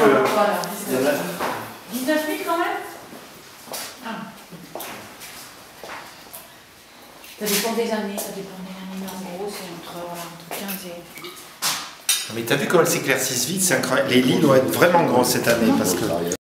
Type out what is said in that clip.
Voilà, 19 000 quand même. Ah. Ça dépend des années, mais en gros c'est entre 15 et... Mais t'as vu comment elles s'éclaircissent vite, c'est incroyable. Les lits doivent être vraiment grands cette année parce que...